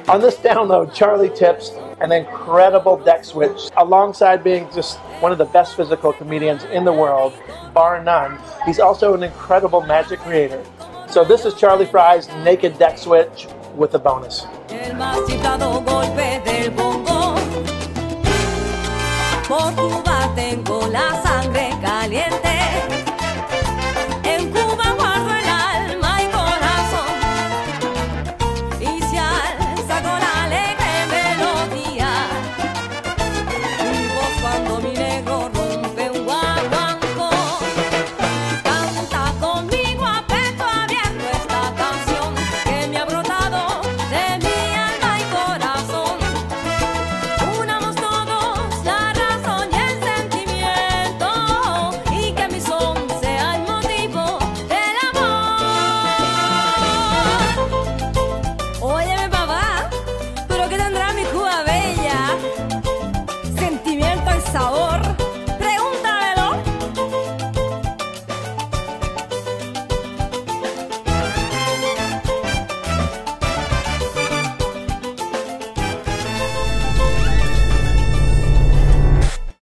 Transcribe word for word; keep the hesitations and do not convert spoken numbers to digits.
On this download, Charlie tips an incredible deck switch. Alongside being just one of the best physical comedians in the world, bar none, he's also an incredible magic creator. So this is Charlie Fry's naked deck switch with a bonus. El más chiflado golpe del bongo, por Cuba tengo la